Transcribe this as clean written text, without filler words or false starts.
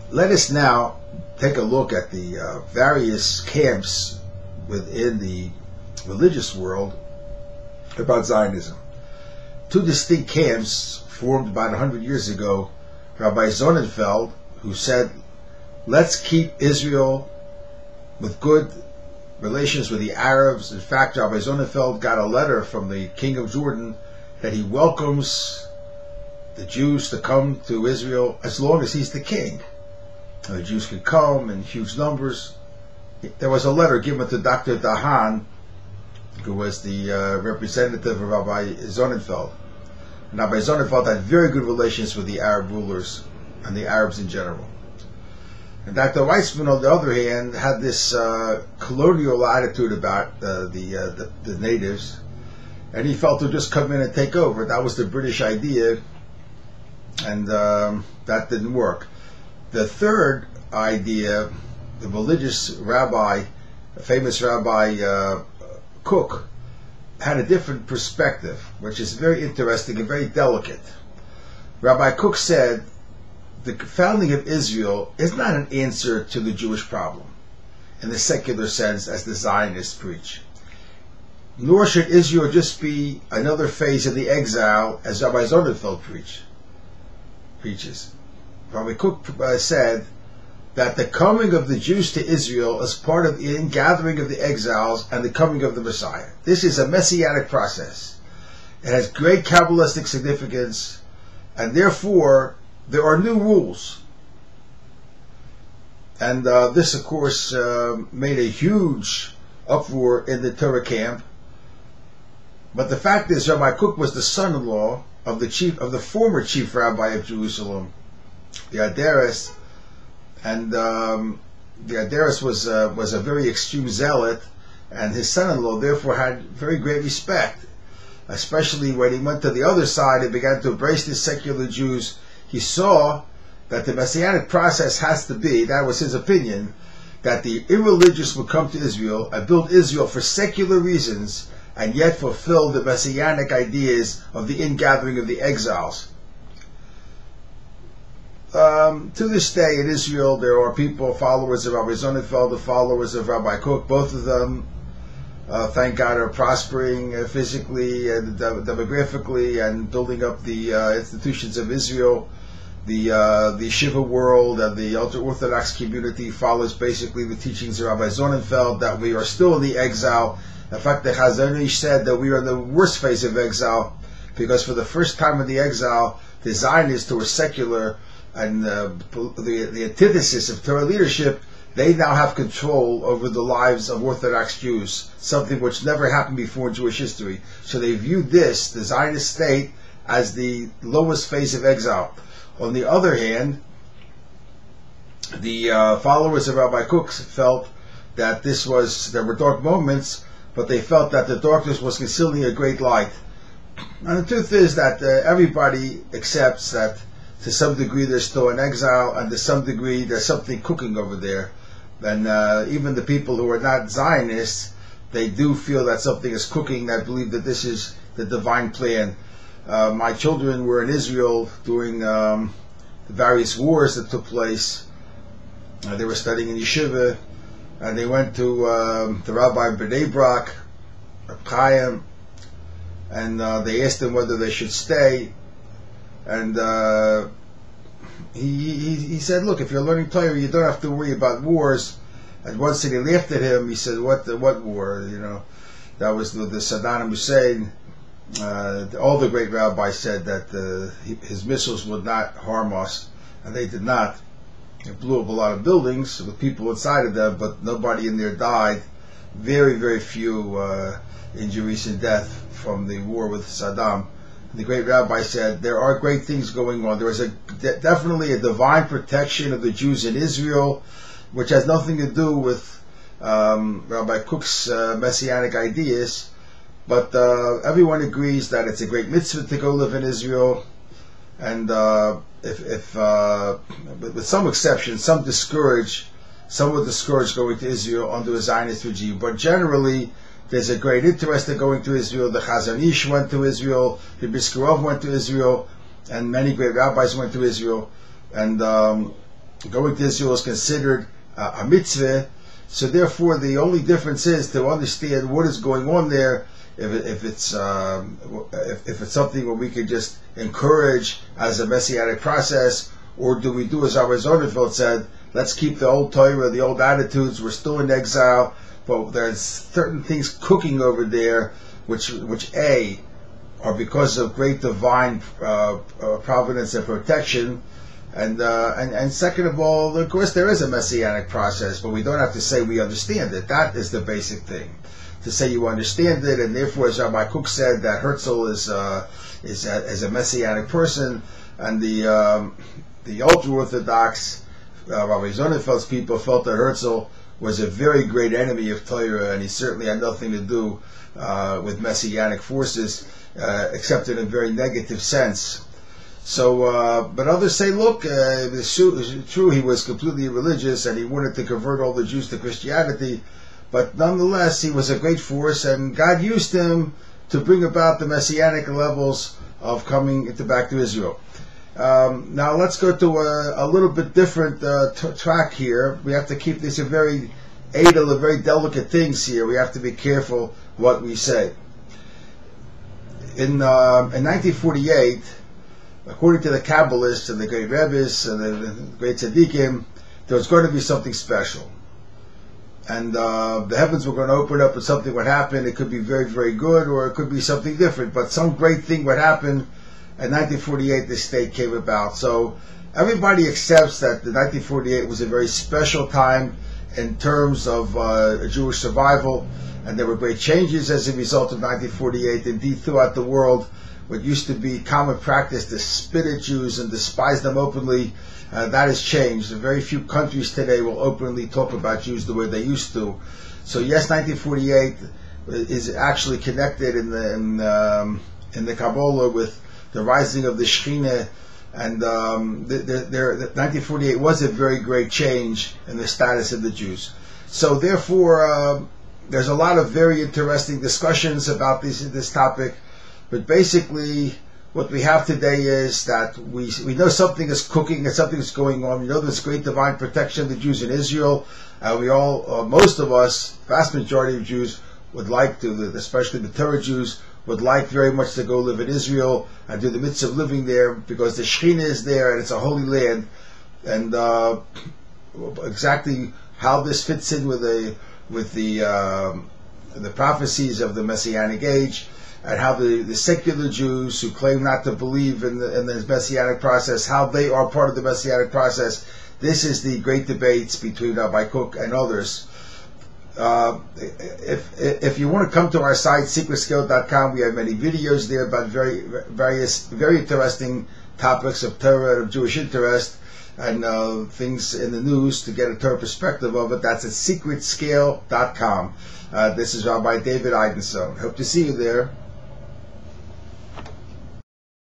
Let us now take a look at the various camps within the religious world about Zionism. Two distinct camps formed about 100 years ago. Rabbi Sonnenfeld, who said, let's keep Israel with good relations with the Arabs. In fact, Rabbi Sonnenfeld got a letter from the king of Jordan that he welcomes the Jews to come to Israel as long as he's the king. The Jews could come in huge numbers. There was a letter given to Dr. Dahan, who was the representative of Rabbi Sonnenfeld. And Rabbi Sonnenfeld had very good relations with the Arab rulers and the Arabs in general. And Dr. Weizmann, on the other hand, had this colonial attitude about the natives, and he felt to just come in and take over. That was the British idea, and that didn't work. The third idea, the religious rabbi, a famous Rabbi Kook, had a different perspective, which is very interesting and very delicate. Rabbi Kook said, the founding of Israel is not an answer to the Jewish problem, in the secular sense as the Zionists preach. Nor should Israel just be another phase of the exile, as Rabbi Sonnenfeld preaches. Rabbi Kook said that the coming of the Jews to Israel is part of the ingathering of the exiles and the coming of the Messiah. This is a messianic process. It has great Kabbalistic significance, and therefore there are new rules. And this, of course, made a huge uproar in the Torah camp. But the fact is, Rabbi Kook was the son-in-law of the former chief rabbi of Jerusalem, the Adaris, and the Adaris was a very extreme zealot, and his son-in-law therefore had very great respect, especially when he went to the other side and began to embrace the secular Jews. He saw that the messianic process has to be, that was his opinion, that the irreligious would come to Israel and build Israel for secular reasons, and yet fulfill the messianic ideas of the ingathering of the exiles. To this day in Israel, there are people, followers of Rabbi Sonnenfeld, the followers of Rabbi Kook. Both of them, thank God, are prospering physically and demographically and building up the institutions of Israel. The Shiva world and the ultra-Orthodox community follows basically the teachings of Rabbi Sonnenfeld, that we are still in the exile. In fact, the Chazon Ish said that we are in the worst phase of exile, because for the first time in the exile, the Zionists, who were secular and the antithesis of Torah leadership, they now have control over the lives of Orthodox Jews, something which never happened before in Jewish history. So they viewed this, the Zionist state, as the lowest phase of exile. On the other hand, the followers of Rabbi Kook felt that there were dark moments, but they felt that the darkness was concealing a great light. And the truth is that everybody accepts that to some degree there's still an exile, and to some degree there's something cooking over there. And even the people who are not Zionists, they do feel that something is cooking, that believe that this is the divine plan. My children were in Israel during the various wars that took place. They were studying in yeshiva, and they went to the rabbi in Bnei Brak, Reb Chaim, and they asked him whether they should stay. And he said, look, if you're learning Torah, you don't have to worry about wars. And once he laughed at him, he said, what war? You know, that was the Saddam Hussein. All the great rabbis said that his missiles would not harm us, and they did not. It blew up a lot of buildings with people inside of them, but nobody in there died. Very, very few injuries and death from the war with Saddam. The great rabbi said there are great things going on. There is definitely a divine protection of the Jews in Israel, which has nothing to do with Rabbi Kook's messianic ideas. But everyone agrees that it's a great mitzvah to go live in Israel, and with some exceptions, some would discourage going to Israel under a Zionist regime. But generally, there's a great interest in going to Israel. The Chazon Ish went to Israel, the Biskarov went to Israel, and many great rabbis went to Israel. And going to Israel is considered a mitzvah. So therefore, the only difference is to understand what is going on there. If it's something where we could just encourage as a messianic process, or do we do as our Sonnenfeld said, let's keep the old Torah, the old attitudes, we're still in exile, but there's certain things cooking over there which are because of great divine providence and protection, and second of all, of course, there is a messianic process, but we don't have to say we understand it. That is the basic thing. To say you understand it, and therefore, as Rabbi Kook said, that Herzl is a messianic person, and the ultra-Orthodox Rabbi Sonnenfeld's people felt that Herzl was a very great enemy of Torah, and he certainly had nothing to do with messianic forces, except in a very negative sense. So, but others say, look, it's true he was completely religious and he wanted to convert all the Jews to Christianity, but nonetheless he was a great force, and God used him to bring about the messianic levels of coming back to Israel. Now let's go to a little bit different track here. We have to keep these very edel, very delicate things here. We have to be careful what we say. In 1948, according to the Kabbalists and the great Rabbis and the great Tzaddikim, there was going to be something special. And the heavens were going to open up and something would happen. It could be very, very good, or it could be something different. But some great thing would happen. In 1948, this state came about. So everybody accepts that the 1948 was a very special time in terms of Jewish survival. And there were great changes as a result of 1948. Indeed, throughout the world, what used to be common practice to spit at Jews and despise them openly, that has changed. Very few countries today will openly talk about Jews the way they used to. So yes, 1948 is actually connected in the Kabbalah with the rising of the Shekhinah, and 1948 was a very great change in the status of the Jews. So therefore, there's a lot of very interesting discussions about this topic. But basically, what we have today is that we know something is cooking and something is going on. We know there's great divine protection of the Jews in Israel. We all, most of us, vast majority of Jews, would like to, especially the Torah Jews, would like very much to go live in Israel and do the mitzvah of living there, because the Shekhinah is there and it's a holy land. And exactly how this fits in with the prophecies of the Messianic age, and how the secular Jews who claim not to believe in the Messianic process, how they are part of the Messianic process. This is the great debates between Rabbi Kook and others. If you want to come to our site, secretscale.com, we have many videos there about various very interesting topics of Torah and of Jewish interest, and things in the news to get a Torah perspective of it. That's at secretscale.com. This is Rabbi David Eidensohn. Hope to see you there.